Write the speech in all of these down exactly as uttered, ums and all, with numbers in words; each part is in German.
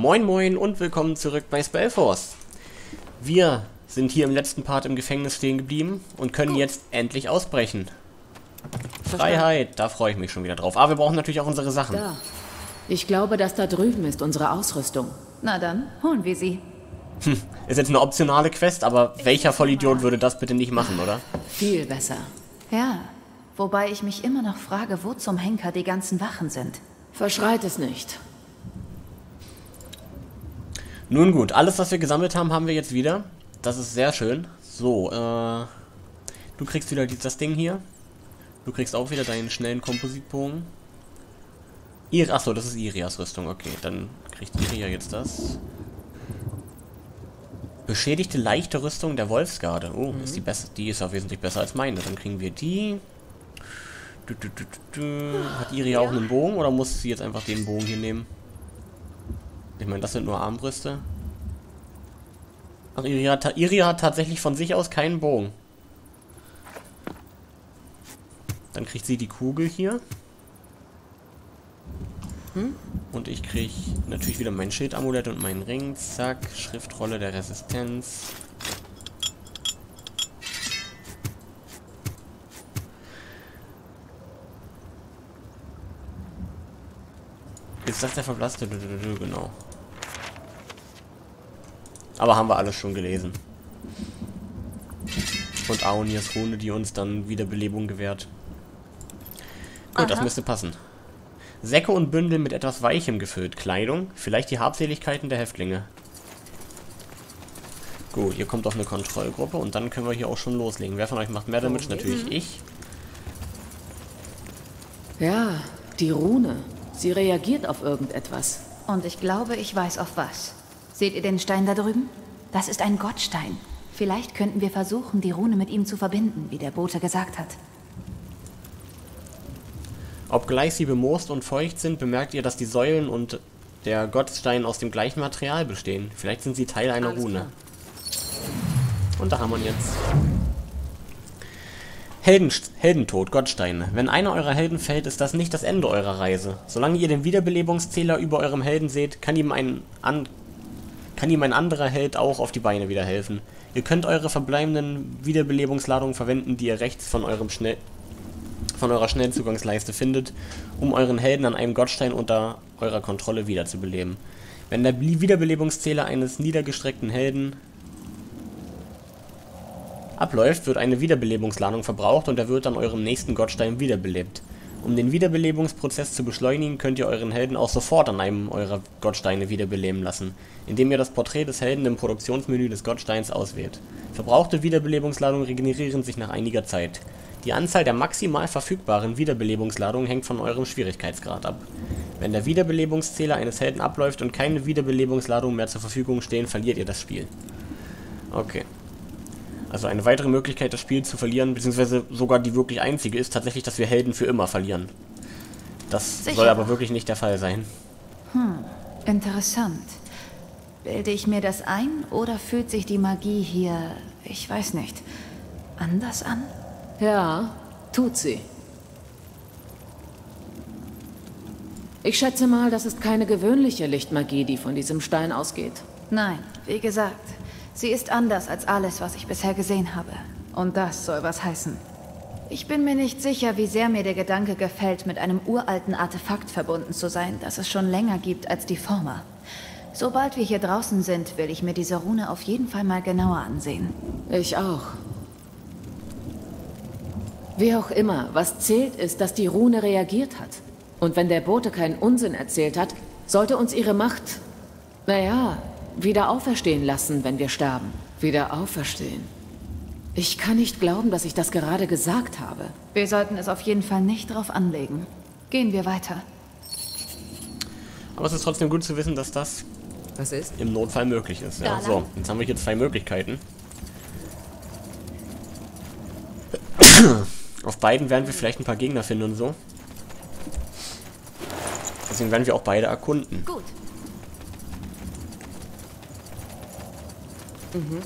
Moin Moin und willkommen zurück bei Spellforce. Wir sind hier im letzten Part im Gefängnis stehen geblieben und können Gut. jetzt endlich ausbrechen. Freiheit, da freue ich mich schon wieder drauf. Aber wir brauchen natürlich auch unsere Sachen. Da. Ich glaube, dass da drüben ist unsere Ausrüstung. Na dann, holen wir sie. Hm, ist jetzt eine optionale Quest, aber welcher Vollidiot würde das bitte nicht machen, oder? Viel besser. Ja, wobei ich mich immer noch frage, wo zum Henker die ganzen Wachen sind. Verschreit es nicht. Nun gut, alles, was wir gesammelt haben, haben wir jetzt wieder. Das ist sehr schön. So, äh... du kriegst wieder das Ding hier. Du kriegst auch wieder deinen schnellen Kompositbogen. Ir Achso, das ist Irias Rüstung. Okay, dann kriegt Iria jetzt das. Beschädigte leichte Rüstung der Wolfsgarde. Oh, mhm. ist die, besser, die ist auch wesentlich besser als meine. Dann kriegen wir die. Du, du, du, du, du. Hat Iria ja. auch einen Bogen oder muss sie jetzt einfach den Bogen hier nehmen? Ich meine, das sind nur Armbrüste. Ach, Iria hat, Iria hat tatsächlich von sich aus keinen Bogen. Dann kriegt sie die Kugel hier. Hm? Und ich kriege natürlich wieder mein Schildamulett und meinen Ring. Zack, Schriftrolle der Resistenz. Ist das der verblasste? Genau. Aber haben wir alles schon gelesen. Und Aonirs Rune, die uns dann Wiederbelebung gewährt. Gut, Aha. das müsste passen. Säcke und Bündel mit etwas Weichem gefüllt. Kleidung, vielleicht die Habseligkeiten der Häftlinge. Gut, ihr kommt auf eine Kontrollgruppe und dann können wir hier auch schon loslegen. Wer von euch macht mehr Damage? Natürlich mhm. ich. Ja, die Rune. Sie reagiert auf irgendetwas. Und ich glaube, ich weiß auf was. Seht ihr den Stein da drüben? Das ist ein Gottstein. Vielleicht könnten wir versuchen, die Rune mit ihm zu verbinden, wie der Bote gesagt hat. Obgleich sie bemoost und feucht sind, bemerkt ihr, dass die Säulen und der Gottstein aus dem gleichen Material bestehen. Vielleicht sind sie Teil einer Alles Rune. Klar. Und da haben wir ihn jetzt. Helden, Heldentod, Gottsteine. Wenn einer eurer Helden fällt, ist das nicht das Ende eurer Reise. Solange ihr den Wiederbelebungszähler über eurem Helden seht, kann ihm ein, an, kann ihm ein anderer Held auch auf die Beine wieder helfen. Ihr könnt eure verbleibenden Wiederbelebungsladungen verwenden, die ihr rechts von eurem Schnell... von eurer Schnellzugangsleiste findet, um euren Helden an einem Gottstein unter eurer Kontrolle wiederzubeleben. Wenn der Wiederbelebungszähler eines niedergestreckten Helden abläuft, wird eine Wiederbelebungsladung verbraucht und er wird an eurem nächsten Gottstein wiederbelebt. Um den Wiederbelebungsprozess zu beschleunigen, könnt ihr euren Helden auch sofort an einem eurer Gottsteine wiederbeleben lassen, indem ihr das Porträt des Helden im Produktionsmenü des Gottsteins auswählt. Verbrauchte Wiederbelebungsladungen regenerieren sich nach einiger Zeit. Die Anzahl der maximal verfügbaren Wiederbelebungsladungen hängt von eurem Schwierigkeitsgrad ab. Wenn der Wiederbelebungszähler eines Helden abläuft und keine Wiederbelebungsladungen mehr zur Verfügung stehen, verliert ihr das Spiel. Okay. Also eine weitere Möglichkeit, das Spiel zu verlieren, beziehungsweise sogar die wirklich einzige, ist tatsächlich, dass wir Helden für immer verlieren. Das Sicher. soll aber wirklich nicht der Fall sein. Hm, interessant. Bilde ich mir das ein oder fühlt sich die Magie hier, ich weiß nicht, anders an? Ja, tut sie. Ich schätze mal, das ist keine gewöhnliche Lichtmagie, die von diesem Stein ausgeht. Nein, wie gesagt, sie ist anders als alles, was ich bisher gesehen habe. Und das soll was heißen. Ich bin mir nicht sicher, wie sehr mir der Gedanke gefällt, mit einem uralten Artefakt verbunden zu sein, das es schon länger gibt als die Former. Sobald wir hier draußen sind, will ich mir diese Rune auf jeden Fall mal genauer ansehen. Ich auch. Wie auch immer, was zählt ist, dass die Rune reagiert hat. Und wenn der Bote keinen Unsinn erzählt hat, sollte uns ihre Macht, naja, wieder auferstehen lassen, wenn wir sterben. Wieder auferstehen. Ich kann nicht glauben, dass ich das gerade gesagt habe. Wir sollten es auf jeden Fall nicht drauf anlegen. Gehen wir weiter. Aber es ist trotzdem gut zu wissen, dass das Was ist? im Notfall möglich ist. Ja, so, jetzt haben wir hier zwei Möglichkeiten. Auf beiden werden wir vielleicht ein paar Gegner finden und so. Deswegen werden wir auch beide erkunden. Gut. Mhm.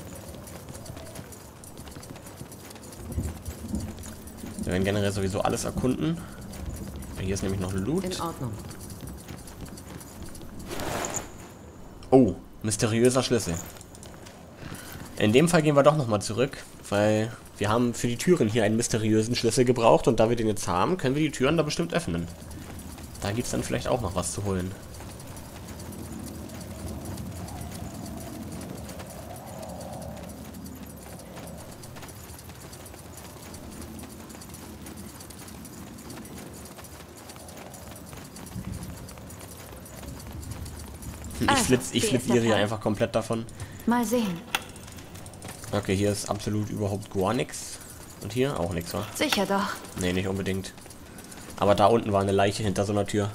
Wir werden generell sowieso alles erkunden. Hier ist nämlich noch Loot. In Ordnung. Mysteriöser Schlüssel. In dem Fall gehen wir doch nochmal zurück, weil wir haben für die Türen hier einen mysteriösen Schlüssel gebraucht und da wir den jetzt haben, können wir die Türen da bestimmt öffnen. Da gibt es dann vielleicht auch noch was zu holen. Ich Also, flitz, ich wie ist flitziere der hier Fall? einfach komplett davon. Mal sehen. Okay, hier ist absolut überhaupt gar nichts. Und hier auch nichts, wa? Sicher doch. Nee, nicht unbedingt. Aber da unten war eine Leiche hinter so einer Tür.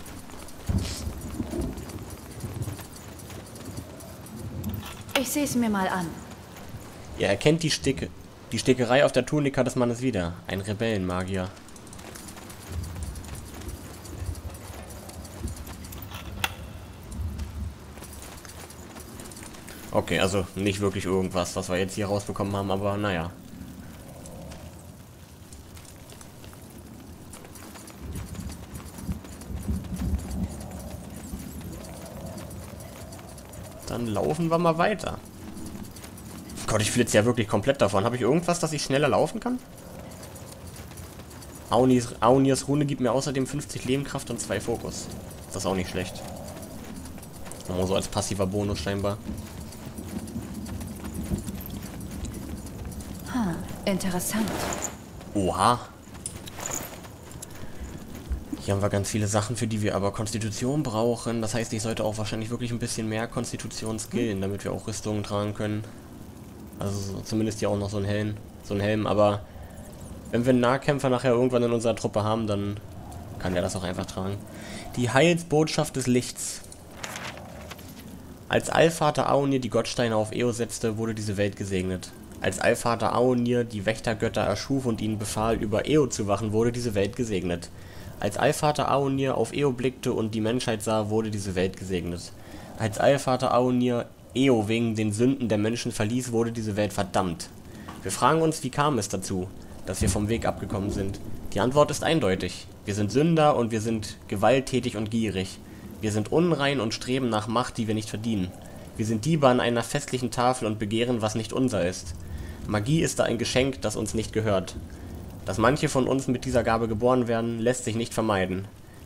Ich sehe es mir mal an. Ihr erkennt die Sticke, die Stickerei auf der Tunika des Mannes wieder. Ein Rebellenmagier. Okay, also nicht wirklich irgendwas, was wir jetzt hier rausbekommen haben, aber naja. Dann laufen wir mal weiter. Gott, ich flitze ja wirklich komplett davon. Habe ich irgendwas, dass ich schneller laufen kann? Aunirs, Aunirs Rune gibt mir außerdem fünfzig Lebenkraft und zwei Fokus. Das ist auch nicht schlecht. Nur so als passiver Bonus scheinbar. Ha, interessant. Oha. Hier haben wir ganz viele Sachen, für die wir aber Konstitution brauchen. Das heißt, ich sollte auch wahrscheinlich wirklich ein bisschen mehr Konstitution skillen, damit wir auch Rüstungen tragen können. Also so, zumindest hier auch noch so ein Helm. So ein Helm, aber wenn wir einen Nahkämpfer nachher irgendwann in unserer Truppe haben, dann kann der das auch einfach tragen. Die Heilsbotschaft des Lichts. Als Allvater Aonir die Gottsteine auf Eo setzte, wurde diese Welt gesegnet. Als Allvater Aonir die Wächtergötter erschuf und ihnen befahl, über Eo zu wachen, wurde diese Welt gesegnet. Als Allvater Aonir auf Eo blickte und die Menschheit sah, wurde diese Welt gesegnet. Als Allvater Aonir Eo wegen den Sünden der Menschen verließ, wurde diese Welt verdammt. Wir fragen uns, wie kam es dazu, dass wir vom Weg abgekommen sind? Die Antwort ist eindeutig. Wir sind Sünder und wir sind gewalttätig und gierig. Wir sind unrein und streben nach Macht, die wir nicht verdienen. Wir sind Diebe an einer festlichen Tafel und begehren, was nicht unser ist. Magie ist da ein Geschenk, das uns nicht gehört. Dass manche von uns mit dieser Gabe geboren werden, lässt sich nicht vermeiden.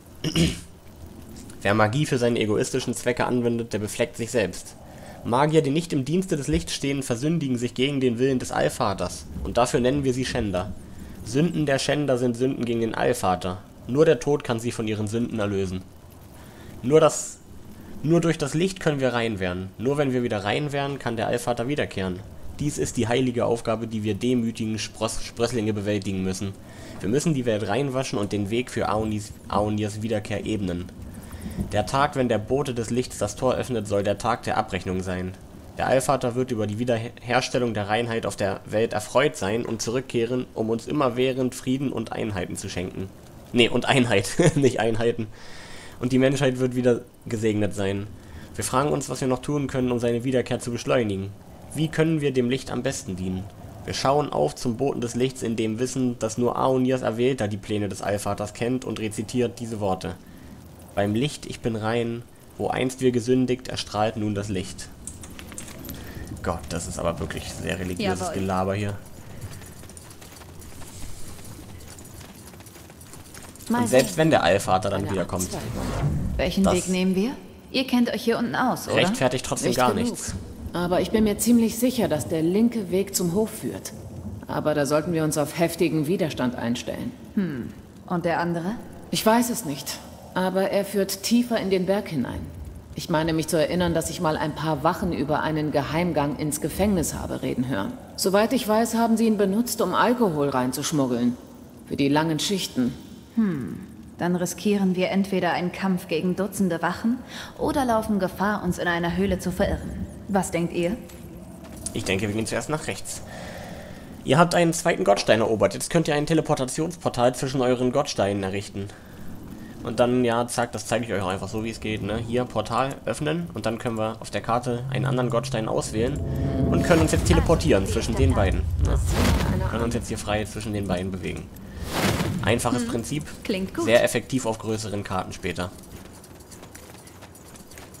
Wer Magie für seine egoistischen Zwecke anwendet, der befleckt sich selbst. Magier, die nicht im Dienste des Lichts stehen, versündigen sich gegen den Willen des Allvaters. Und dafür nennen wir sie Schänder. Sünden der Schänder sind Sünden gegen den Allvater. Nur der Tod kann sie von ihren Sünden erlösen. Nur das, nur durch das Licht können wir rein werden. Nur wenn wir wieder rein werden, kann der Allvater wiederkehren. Dies ist die heilige Aufgabe, die wir demütigen Spross, Sprösslinge bewältigen müssen. Wir müssen die Welt reinwaschen und den Weg für Aonis, Aonirs Wiederkehr ebnen. Der Tag, wenn der Bote des Lichts das Tor öffnet, soll der Tag der Abrechnung sein. Der Allvater wird über die Wiederherstellung der Reinheit auf der Welt erfreut sein und zurückkehren, um uns immerwährend Frieden und Einheiten zu schenken. Nee, und Einheit, nicht Einheiten. Und die Menschheit wird wieder gesegnet sein. Wir fragen uns, was wir noch tun können, um seine Wiederkehr zu beschleunigen. Wie können wir dem Licht am besten dienen? Wir schauen auf zum Boten des Lichts in dem Wissen, dass nur Aonirs Erwählter die Pläne des Allvaters kennt und rezitiert diese Worte. Beim Licht, ich bin rein, wo einst wir gesündigt, erstrahlt nun das Licht. Gott, das ist aber wirklich sehr religiöses Jawohl. Gelaber hier. Mal Und selbst sehen. wenn der Allvater dann Eine wiederkommt, Abzweigung. Welchen das- Weg nehmen wir? Ihr kennt euch hier unten aus, oder? rechtfertigt trotzdem Nicht gar genug. nichts. Aber ich bin mir ziemlich sicher, dass der linke Weg zum Hof führt. Aber da sollten wir uns auf heftigen Widerstand einstellen. Und der andere? Ich weiß es nicht, aber er führt tiefer in den Berg hinein. Ich meine mich zu erinnern, dass ich mal ein paar Wachen über einen Geheimgang ins Gefängnis habe reden hören. Soweit ich weiß, haben sie ihn benutzt, um Alkohol reinzuschmuggeln. Für die langen Schichten. Dann riskieren wir entweder einen Kampf gegen Dutzende Wachen oder laufen Gefahr, uns in einer Höhle zu verirren. Was denkt ihr? Ich denke, wir gehen zuerst nach rechts. Ihr habt einen zweiten Gottstein erobert. Jetzt könnt ihr ein Teleportationsportal zwischen euren Gottsteinen errichten. Und dann, ja, zack, das zeige ich euch auch einfach so, wie es geht, ne? Hier, Portal öffnen und dann können wir auf der Karte einen anderen Gottstein auswählen und können uns jetzt teleportieren zwischen den beiden. Ne? Wir können uns jetzt hier frei zwischen den beiden bewegen. Einfaches Prinzip, Klingt gut. sehr effektiv auf größeren Karten später.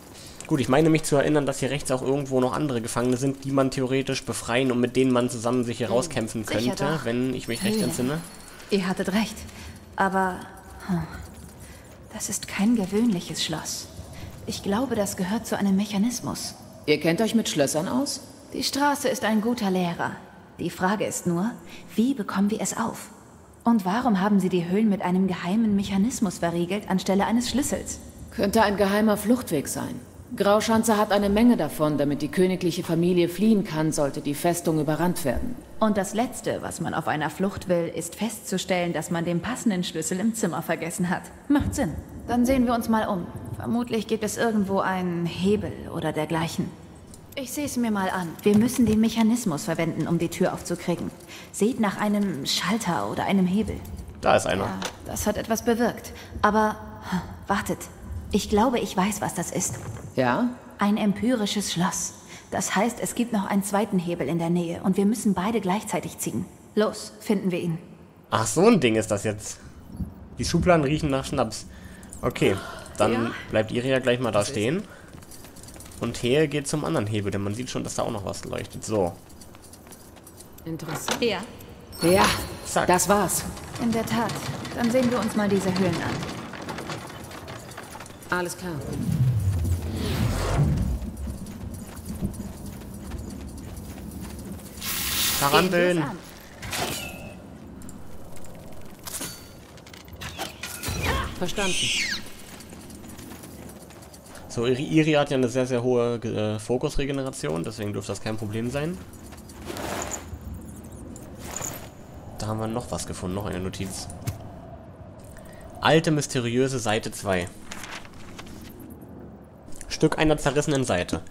Gut, ich meine mich zu erinnern, dass hier rechts auch irgendwo noch andere Gefangene sind, die man theoretisch befreien und mit denen man zusammen sich hier rauskämpfen Sicher könnte, doch. wenn ich mich recht Höhle. entsinne. Ihr hattet recht. Aber hm, das ist kein gewöhnliches Schloss. Ich glaube, das gehört zu einem Mechanismus. Ihr kennt euch mit Schlössern aus? Die Straße ist ein guter Lehrer. Die Frage ist nur, wie bekommen wir es auf? Und warum haben sie die Höhlen mit einem geheimen Mechanismus verriegelt, anstelle eines Schlüssels? Könnte ein geheimer Fluchtweg sein. Grauschanze hat eine Menge davon, damit die königliche Familie fliehen kann, sollte die Festung überrannt werden. Und das Letzte, was man auf einer Flucht will, ist festzustellen, dass man den passenden Schlüssel im Zimmer vergessen hat. Macht Sinn. Dann sehen wir uns mal um. Vermutlich gibt es irgendwo einen Hebel oder dergleichen. Ich sehe es mir mal an. Wir müssen den Mechanismus verwenden, um die Tür aufzukriegen. Seht nach einem Schalter oder einem Hebel. Da ist einer. Ja, das hat etwas bewirkt. Aber wartet. Ich glaube, ich weiß, was das ist. Ja? Ein empyrisches Schloss. Das heißt, es gibt noch einen zweiten Hebel in der Nähe und wir müssen beide gleichzeitig ziehen. Los, finden wir ihn. Ach, so ein Ding ist das jetzt. Die Schubladen riechen nach Schnaps. Okay, dann Ja. bleibt Iria gleich mal da stehen. Und hier geht zum anderen Hebel, denn man sieht schon, dass da auch noch was leuchtet. So, Interessant. Ja, Ja, zack. das war's. in der Tat. Dann sehen wir uns mal diese Höhlen an. Alles klar. Taranteln. Gehen wir's an. Verstanden. So, Iri Iri hat ja eine sehr, sehr hohe äh, Fokusregeneration, deswegen dürfte das kein Problem sein. Da haben wir noch was gefunden, noch eine Notiz. Alte, mysteriöse Seite zwei. Stück einer zerrissenen Seite.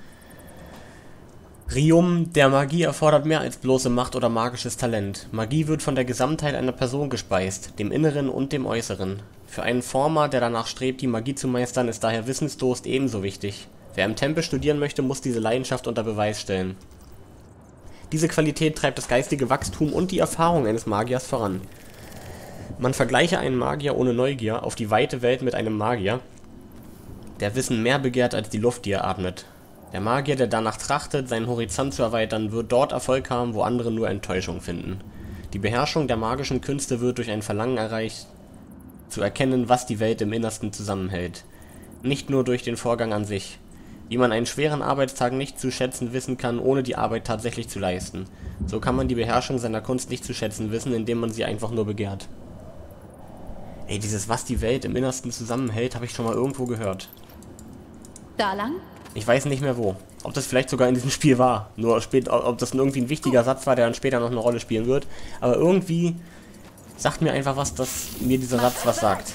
Rium der Magie erfordert mehr als bloße Macht oder magisches Talent. Magie wird von der Gesamtheit einer Person gespeist, dem Inneren und dem Äußeren. Für einen Former, der danach strebt, die Magie zu meistern, ist daher Wissensdurst ebenso wichtig. Wer im Tempel studieren möchte, muss diese Leidenschaft unter Beweis stellen. Diese Qualität treibt das geistige Wachstum und die Erfahrung eines Magiers voran. Man vergleiche einen Magier ohne Neugier auf die weite Welt mit einem Magier, der Wissen mehr begehrt als die Luft, die er atmet. Der Magier, der danach trachtet, seinen Horizont zu erweitern, wird dort Erfolg haben, wo andere nur Enttäuschung finden. Die Beherrschung der magischen Künste wird durch ein Verlangen erreicht, zu erkennen, was die Welt im Innersten zusammenhält. Nicht nur durch den Vorgang an sich. Wie man einen schweren Arbeitstag nicht zu schätzen wissen kann, ohne die Arbeit tatsächlich zu leisten. So kann man die Beherrschung seiner Kunst nicht zu schätzen wissen, indem man sie einfach nur begehrt. Ey, dieses was die Welt im Innersten zusammenhält, habe ich schon mal irgendwo gehört. Da lang? Ich weiß nicht mehr wo. Ob das vielleicht sogar in diesem Spiel war. Nur spät, ob das irgendwie ein wichtiger Satz war, der dann später noch eine Rolle spielen wird. Aber irgendwie sagt mir einfach was, dass mir dieser Satz was sagt.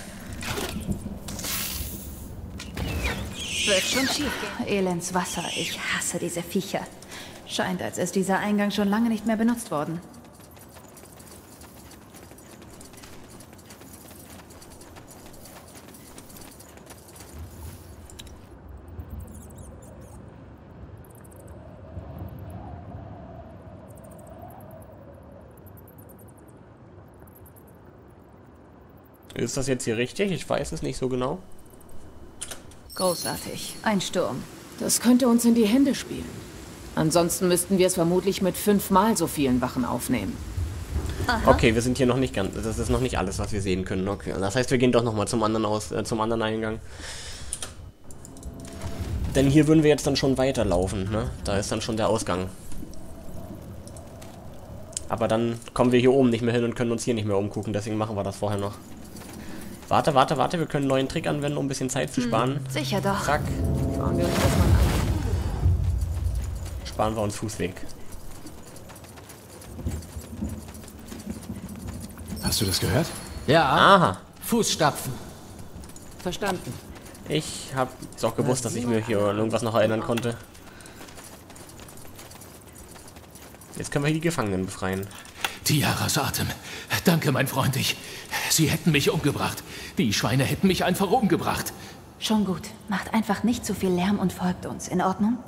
Wird schon schief gehen. Elends Wasser. Ich hasse diese Viecher. Scheint, als ist dieser Eingang schon lange nicht mehr benutzt worden. Ist das jetzt hier richtig? Ich weiß es nicht so genau. Großartig. Ein Sturm. Das könnte uns in die Hände spielen. Ansonsten müssten wir es vermutlich mit fünfmal so vielen Wachen aufnehmen. Aha. Okay, wir sind hier noch nicht ganz. Das ist noch nicht alles, was wir sehen können. Okay, das heißt, wir gehen doch nochmal zum anderen aus, äh, zum anderen Eingang. Denn hier würden wir jetzt dann schon weiterlaufen, ne? Da ist dann schon der Ausgang. Aber dann kommen wir hier oben nicht mehr hin und können uns hier nicht mehr umgucken, deswegen machen wir das vorher noch. Warte, warte, warte, wir können einen neuen Trick anwenden, um ein bisschen Zeit zu sparen. Hm, sicher doch. Zack, Schauen wir uns das mal an. sparen wir uns Fußweg. Hast du das gehört? Ja, Aha, Fußstapfen. Verstanden. ich hab doch gewusst, dass ich mir hier an irgendwas noch erinnern konnte. Jetzt können wir hier die Gefangenen befreien. Tiaras Atem. Danke, mein Freund. Ich, sie hätten mich umgebracht. Die Schweine hätten mich einfach umgebracht. Schon gut. Macht einfach nicht zu viel Lärm und folgt uns. In Ordnung?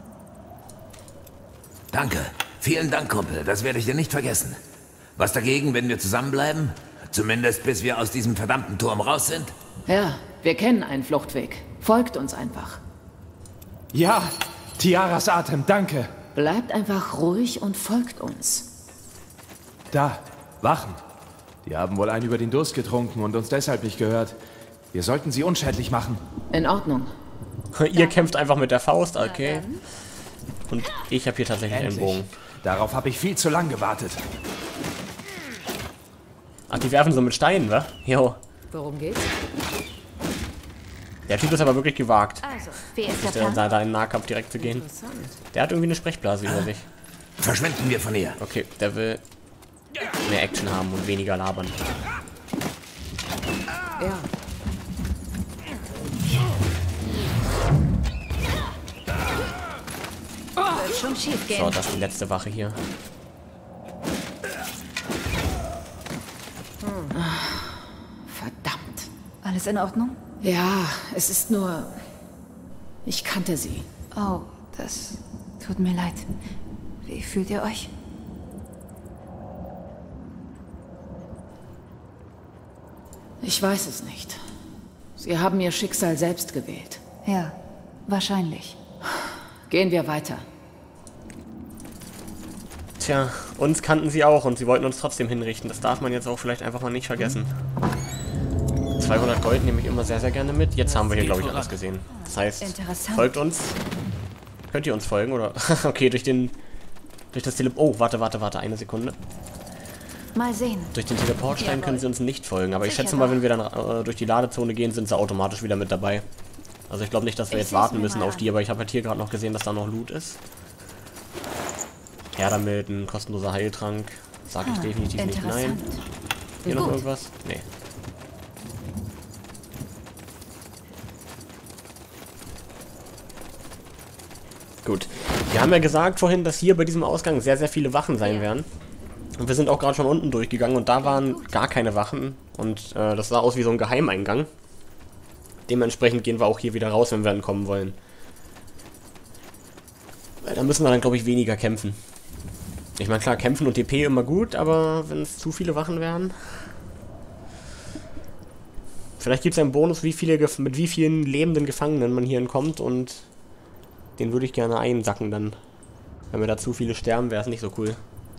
Danke. Vielen Dank, Kumpel. Das werde ich dir nicht vergessen. Was dagegen, wenn wir zusammenbleiben? Zumindest bis wir aus diesem verdammten Turm raus sind? Ja, wir kennen einen Fluchtweg. Folgt uns einfach. Ja, Tiaras Atem, danke. Bleibt einfach ruhig und folgt uns. Da, Wachen. Die haben wohl einen über den Durst getrunken und uns deshalb nicht gehört. Wir sollten sie unschädlich machen. In Ordnung. Ihr kämpft einfach mit der Faust, okay. Und ich habe hier tatsächlich einen Bogen. Darauf habe ich viel zu lang gewartet. Ach, die werfen so mit Steinen, wa? Jo. Worum geht's? Der Typ ist aber wirklich gewagt, Also, wer ist der der, Plan? da, da in den Nahkampf direkt zu gehen. Der hat irgendwie eine Sprechblase über sich. Verschwinden wir von ihr. Okay, der will mehr Action haben und weniger labern. Ja. Wird schon schief gehen. So, das ist die letzte Wache hier. Verdammt. Alles in Ordnung? Ja, es ist nur... Ich kannte sie. Oh, das tut mir leid. Wie fühlt ihr euch? Ich weiß es nicht. Sie haben ihr Schicksal selbst gewählt. Ja, wahrscheinlich. Gehen wir weiter. Tja, uns kannten sie auch und sie wollten uns trotzdem hinrichten. Das darf man jetzt auch vielleicht einfach mal nicht vergessen. zweihundert Gold nehme ich immer sehr, sehr gerne mit. Jetzt haben wir hier, glaube ich, alles gesehen. Das heißt, Interessant. folgt uns. Könnt ihr uns folgen, oder? Okay, durch den... Durch das Tele... Oh, warte, warte, warte, eine Sekunde. Mal sehen. Durch den Teleportstein können sie uns nicht folgen. Aber ich Sicher schätze mal, doch. wenn wir dann äh, durch die Ladezone gehen, sind sie automatisch wieder mit dabei. Also ich glaube nicht, dass wir Ich jetzt seh's warten mir müssen mal auf an. die, aber ich habe halt hier gerade noch gesehen, dass da noch Loot ist. Her damit, ein kostenloser Heiltrank. Sage ich Ah, definitiv nicht nein. interessant. Hier noch Gut. irgendwas? Nee. Gut. Wir haben ja gesagt vorhin, dass hier bei diesem Ausgang sehr, sehr viele Wachen sein werden. Und wir sind auch gerade schon unten durchgegangen und da waren gar keine Wachen. Und äh, das sah aus wie so ein Geheimeingang. Dementsprechend gehen wir auch hier wieder raus, wenn wir entkommen wollen. Weil da müssen wir dann, glaube ich, weniger kämpfen. Ich meine, klar, kämpfen und D P immer gut, aber wenn es zu viele Wachen wären... Vielleicht gibt es einen Bonus, wie viele Gef mit wie vielen lebenden Gefangenen man hier entkommt und den würde ich gerne einsacken dann. Wenn wir da zu viele sterben, wäre es nicht so cool.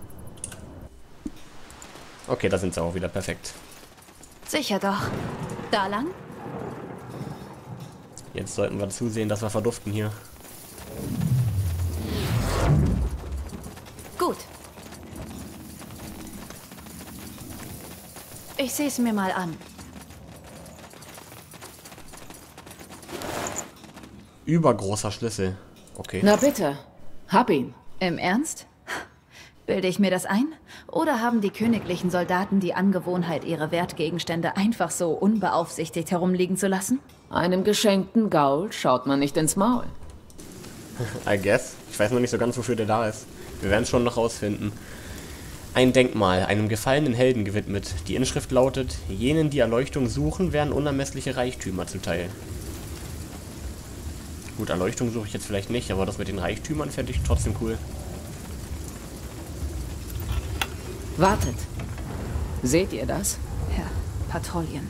Okay, da sind sie auch wieder perfekt. Sicher doch. Da lang? Jetzt sollten wir zusehen, dass wir verduften hier. Gut. Ich sehe es mir mal an. Übergroßer Schlüssel. Okay. Na bitte, hab ihn. Im Ernst? Bilde ich mir das ein? Oder haben die königlichen Soldaten die Angewohnheit, ihre Wertgegenstände einfach so unbeaufsichtigt herumliegen zu lassen? Einem geschenkten Gaul schaut man nicht ins Maul. I guess. Ich weiß noch nicht so ganz, wofür der da ist. Wir werden es schon noch rausfinden. Ein Denkmal, einem gefallenen Helden gewidmet. Die Inschrift lautet: Jenen, die Erleuchtung suchen, werden unermessliche Reichtümer zuteil. Gut, Erleuchtung suche ich jetzt vielleicht nicht, aber das mit den Reichtümern fände ich trotzdem cool. Wartet. Seht ihr das? Ja, Patrouillen.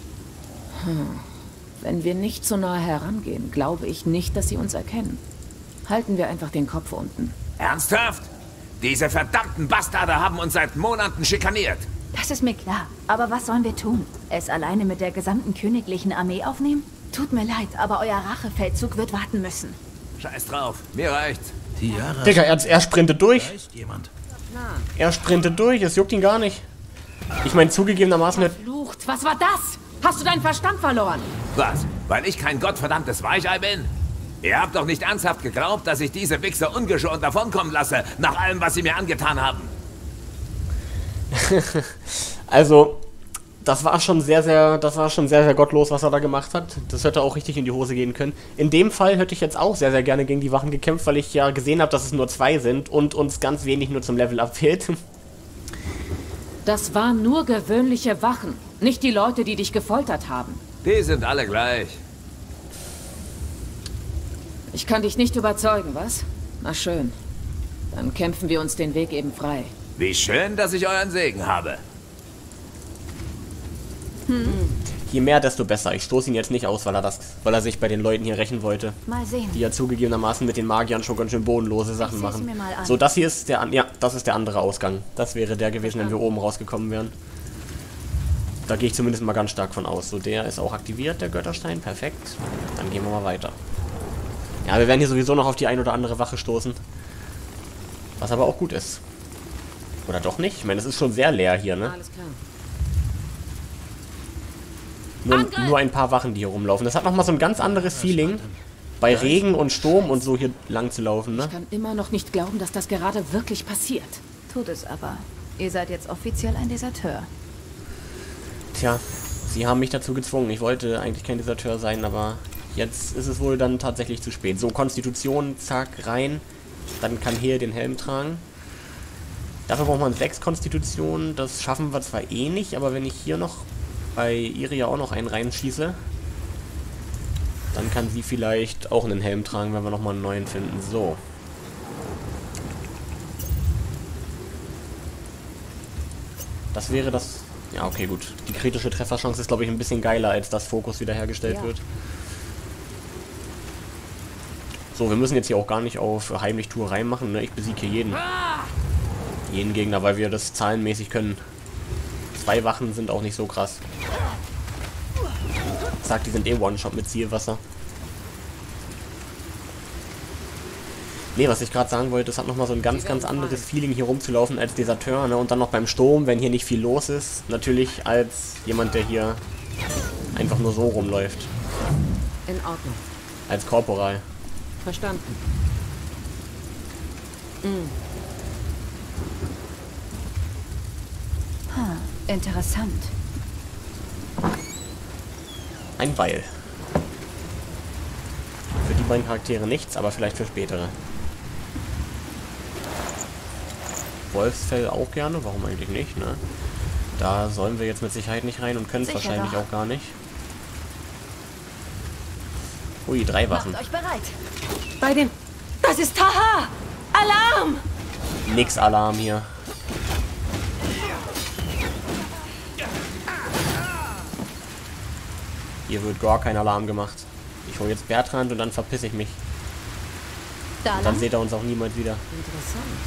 Wenn wir nicht so nah herangehen, glaube ich nicht, dass sie uns erkennen. Halten wir einfach den Kopf unten. Ernsthaft? Diese verdammten Bastarde haben uns seit Monaten schikaniert. Das ist mir klar. Aber was sollen wir tun? Es alleine mit der gesamten königlichen Armee aufnehmen? Tut mir leid, aber euer Rachefeldzug wird warten müssen. Scheiß drauf, mir reicht's. Tiara, Digga, er, er sprintet durch. ist jemand. Er sprintet durch, es juckt ihn gar nicht. Ich meine, zugegebenermaßen... Mit Flucht, was war das? Hast du deinen Verstand verloren? Was? Weil ich kein gottverdammtes Weichei bin? Ihr habt doch nicht ernsthaft geglaubt, dass ich diese Wichser ungeschont davonkommen lasse, nach allem, was sie mir angetan haben. Also, das war schon sehr, sehr, das war schon sehr, sehr gottlos, was er da gemacht hat. Das hätte auch richtig in die Hose gehen können. In dem Fall hätte ich jetzt auch sehr, sehr gerne gegen die Wachen gekämpft, weil ich ja gesehen habe, dass es nur zwei sind und uns ganz wenig nur zum Level-Up fehlt. Das waren nur gewöhnliche Wachen, nicht die Leute, die dich gefoltert haben. Die sind alle gleich. Ich kann dich nicht überzeugen, was? Na schön. Dann kämpfen wir uns den Weg eben frei. Wie schön, dass ich euren Segen habe. Je mehr, desto besser. Ich stoße ihn jetzt nicht aus, weil er das, weil er sich bei den Leuten hier rächen wollte. Mal sehen. Die ja zugegebenermaßen mit den Magiern schon ganz schön bodenlose Sachen Ich seh's machen. mir mal an. So, das hier ist der, an ja, das ist der andere Ausgang. Das wäre der gewesen, wenn wir oben rausgekommen wären. Da gehe ich zumindest mal ganz stark von aus. So, der ist auch aktiviert, der Götterstein. Perfekt. Dann gehen wir mal weiter. Ja, wir werden hier sowieso noch auf die ein oder andere Wache stoßen. Was aber auch gut ist. Oder doch nicht? Ich meine, es ist schon sehr leer hier, ne? Alles klar. Nur, nur ein paar Wachen, die hier rumlaufen. Das hat nochmal so ein ganz anderes Feeling, bei Regen und Sturm und so hier lang zu laufen, ne? Ich kann immer noch nicht glauben, dass das gerade wirklich passiert. Tut es aber. Ihr seid jetzt offiziell ein Deserteur. Tja, sie haben mich dazu gezwungen. Ich wollte eigentlich kein Deserteur sein, aber jetzt ist es wohl dann tatsächlich zu spät. So, Konstitution, zack, rein. Dann kann hier den Helm tragen. Dafür braucht man sechs Konstitutionen. Das schaffen wir zwar eh nicht, aber wenn ich hier noch bei Iria auch noch einen reinschieße, dann kann sie vielleicht auch einen Helm tragen, wenn wir nochmal einen neuen finden. So. Das wäre das... Ja, okay, gut. Die kritische Trefferchance ist, glaube ich, ein bisschen geiler, als dass Fokus wiederhergestellt Ja. wird. So, wir müssen jetzt hier auch gar nicht auf Heimlich-Tour reinmachen, ne? Ich besiege hier jeden. Jeden Gegner, weil wir das zahlenmäßig können. Zwei Wachen sind auch nicht so krass. Sagt, die sind eh One-Shot mit Zielwasser. Nee, was ich gerade sagen wollte, es hat nochmal so ein ganz, ganz anderes Feeling hier rumzulaufen als Deserteur, ne? Und dann noch beim Sturm, wenn hier nicht viel los ist. Natürlich als jemand, der hier einfach nur so rumläuft. In Ordnung. Als Korporal. Verstanden. Mhm. Ha, interessant. Ein Beil. Für die beiden Charaktere nichts, aber vielleicht für spätere. Wolfsfell auch gerne, warum eigentlich nicht, ne? Da sollen wir jetzt mit Sicherheit nicht rein und können es Sicher wahrscheinlich doch. auch gar nicht. Ui, drei Waffen. Macht euch bereit. Bei den... Das ist Taha! Alarm! Nix Alarm hier. Hier wird gar kein Alarm gemacht. Ich hole jetzt Bertrand und dann verpiss ich mich. Da Dann lang. seht ihr uns auch niemals wieder. Interessant.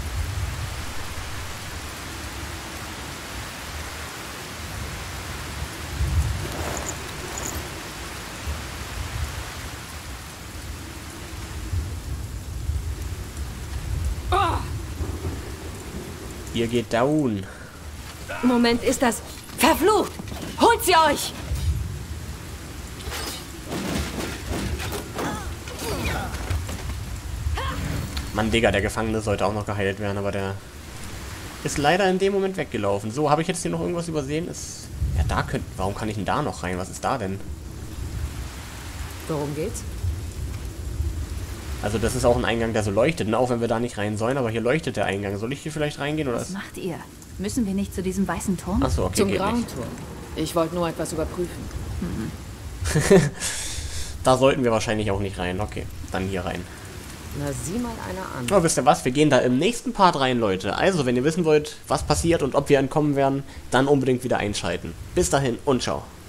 Ihr geht down. Moment, ist das... Verflucht! Holt sie euch! Mann, Digga, der Gefangene sollte auch noch geheilt werden, aber der ist leider in dem Moment weggelaufen. So, habe ich jetzt hier noch irgendwas übersehen? Ist ja, da könnt... Warum kann ich denn da noch rein? Was ist da denn? Worum geht's? Also das ist auch ein Eingang, der so leuchtet, ne? Auch wenn wir da nicht rein sollen, aber hier leuchtet der Eingang. Soll ich hier vielleicht reingehen oder Was ist... macht ihr? Müssen wir nicht zu diesem weißen Turm? Achso, okay, Zum geht Grauen nicht. Turm. Ich wollte nur etwas überprüfen. Da sollten wir wahrscheinlich auch nicht rein. Okay, dann hier rein. Na, sieh mal einer an. Aber wisst ihr was? Wir gehen da im nächsten Part rein, Leute. Also, wenn ihr wissen wollt, was passiert und ob wir entkommen werden, dann unbedingt wieder einschalten. Bis dahin und ciao.